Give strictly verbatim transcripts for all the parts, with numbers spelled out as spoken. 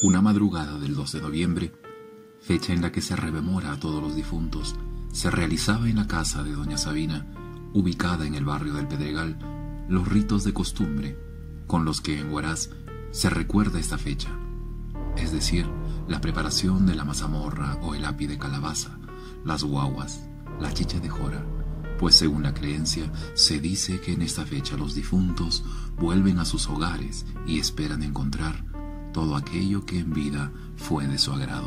Una madrugada del dos de noviembre, fecha en la que se rememora a todos los difuntos, se realizaba en la casa de doña Sabina, ubicada en el barrio del Pedregal, los ritos de costumbre con los que en Huaraz se recuerda esta fecha, es decir, la preparación de la mazamorra o el api de calabaza, las guaguas, la chicha de jora, pues según la creencia se dice que en esta fecha los difuntos vuelven a sus hogares y esperan encontrar todo aquello que en vida fue de su agrado.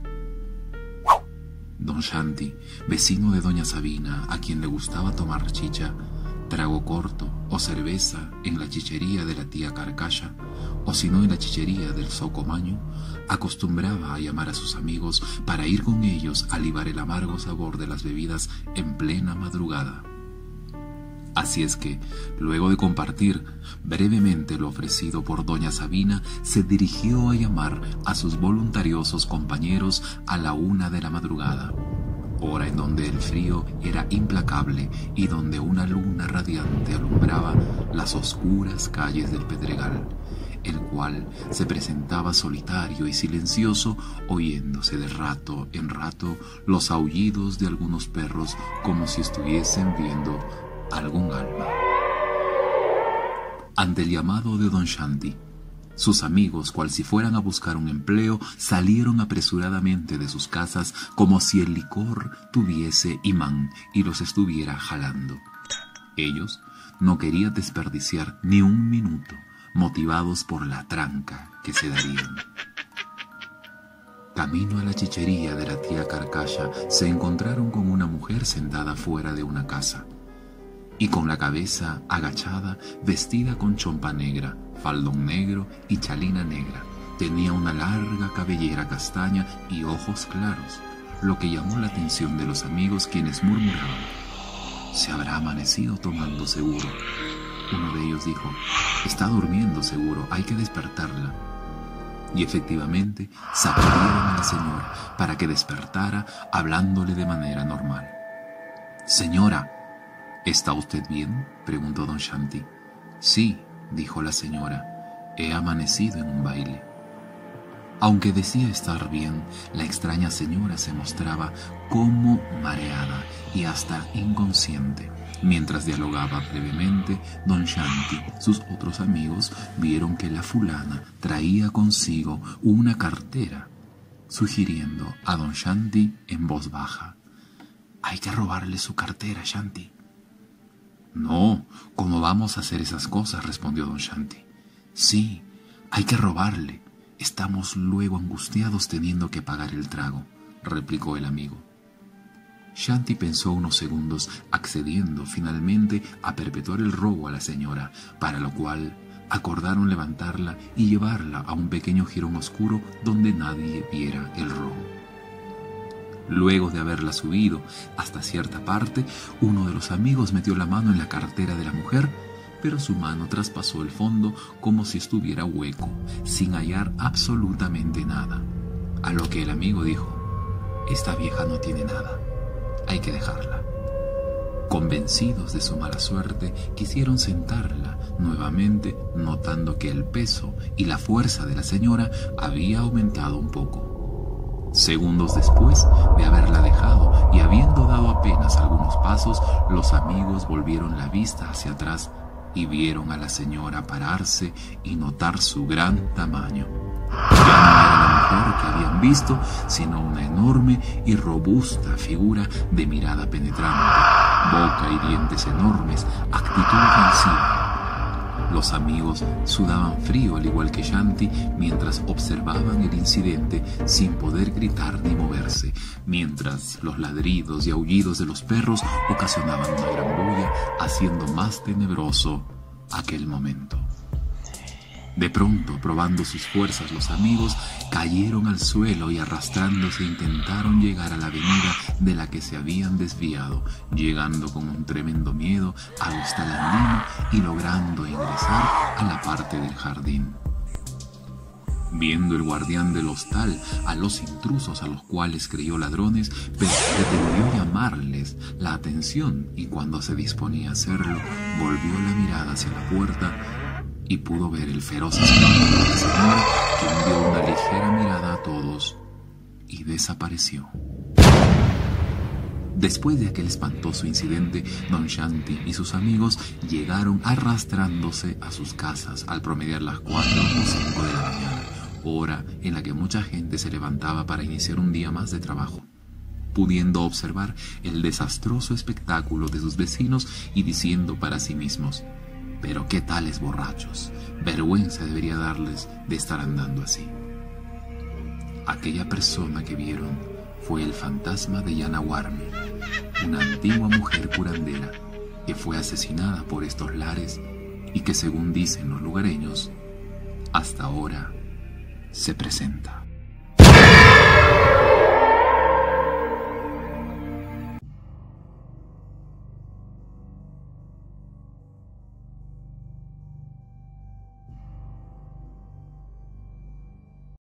Don Shanti, vecino de doña Sabina, a quien le gustaba tomar chicha, trago corto o cerveza en la chichería de la tía Carcaya, o si no en la chichería del Socomaño, acostumbraba a llamar a sus amigos para ir con ellos a libar el amargo sabor de las bebidas en plena madrugada. Así es que, luego de compartir brevemente lo ofrecido por doña Sabina, se dirigió a llamar a sus voluntariosos compañeros a la una de la madrugada, hora en donde el frío era implacable y donde una luna radiante alumbraba las oscuras calles del Pedregal, el cual se presentaba solitario y silencioso, oyéndose de rato en rato los aullidos de algunos perros como si estuviesen viendo algún alma. Ante el llamado de don Shanti, sus amigos, cual si fueran a buscar un empleo, salieron apresuradamente de sus casas como si el licor tuviese imán y los estuviera jalando. Ellos no querían desperdiciar ni un minuto, motivados por la tranca que se darían. Camino a la chichería de la tía Carcaya, se encontraron con una mujer sentada fuera de una casa y con la cabeza agachada, vestida con chompa negra, faldón negro y chalina negra. Tenía una larga cabellera castaña y ojos claros, lo que llamó la atención de los amigos, quienes murmuraban: «Se habrá amanecido tomando seguro». Uno de ellos dijo: «Está durmiendo seguro, hay que despertarla». Y efectivamente sacudieron a la señora para que despertara, hablándole de manera normal. «Señora, ¿está usted bien?», preguntó don Shanti. «Sí», dijo la señora, «he amanecido en un baile». Aunque decía estar bien, la extraña señora se mostraba como mareada y hasta inconsciente. Mientras dialogaba brevemente, don Shanti, sus otros amigos, vieron que la fulana traía consigo una cartera, sugiriendo a don Shanti en voz baja: «Hay que robarle su cartera, Shanti». «No, ¿cómo vamos a hacer esas cosas?», respondió don Shanti. «Sí, hay que robarle. Estamos luego angustiados teniendo que pagar el trago», replicó el amigo. Shanti pensó unos segundos, accediendo finalmente a perpetuar el robo a la señora, para lo cual acordaron levantarla y llevarla a un pequeño jirón oscuro donde nadie viera el robo. Luego de haberla subido hasta cierta parte, uno de los amigos metió la mano en la cartera de la mujer, pero su mano traspasó el fondo como si estuviera hueco, sin hallar absolutamente nada. A lo que el amigo dijo: «Esta vieja no tiene nada, hay que dejarla». Convencidos de su mala suerte, quisieron sentarla nuevamente, notando que el peso y la fuerza de la señora había aumentado un poco. Segundos después de haberla dejado y habiendo dado apenas algunos pasos, los amigos volvieron la vista hacia atrás y vieron a la señora pararse y notar su gran tamaño. Ya no era la mujer que habían visto, sino una enorme y robusta figura de mirada penetrante, boca y dientes enormes, actitud ofensiva. Los amigos sudaban frío al igual que Shanti mientras observaban el incidente sin poder gritar ni moverse, mientras los ladridos y aullidos de los perros ocasionaban una gran bulla, haciendo más tenebroso aquel momento. De pronto, probando sus fuerzas, los amigos cayeron al suelo y arrastrándose intentaron llegar a la avenida de la que se habían desviado, llegando con un tremendo miedo al hostal andino y logrando ingresar a la parte del jardín. Viendo el guardián del hostal a los intrusos, a los cuales creyó ladrones, pretendió llamarles la atención, y cuando se disponía a hacerlo, volvió la mirada hacia la puerta y pudo ver el feroz espanto de la señora, quien dio una ligera ligera mirada a todos y desapareció. Después de aquel espantoso incidente, Don Shanti y sus amigos llegaron arrastrándose a sus casas al promediar las cuatro o cinco de la mañana, hora en la que mucha gente se levantaba para iniciar un día más de trabajo, pudiendo observar el desastroso espectáculo de sus vecinos y diciendo para sí mismos: «Pero qué tales borrachos, vergüenza debería darles de estar andando así». Aquella persona que vieron fue el fantasma de Yanaguarmi, una antigua mujer curandera que fue asesinada por estos lares y que, según dicen los lugareños, hasta ahora se presenta.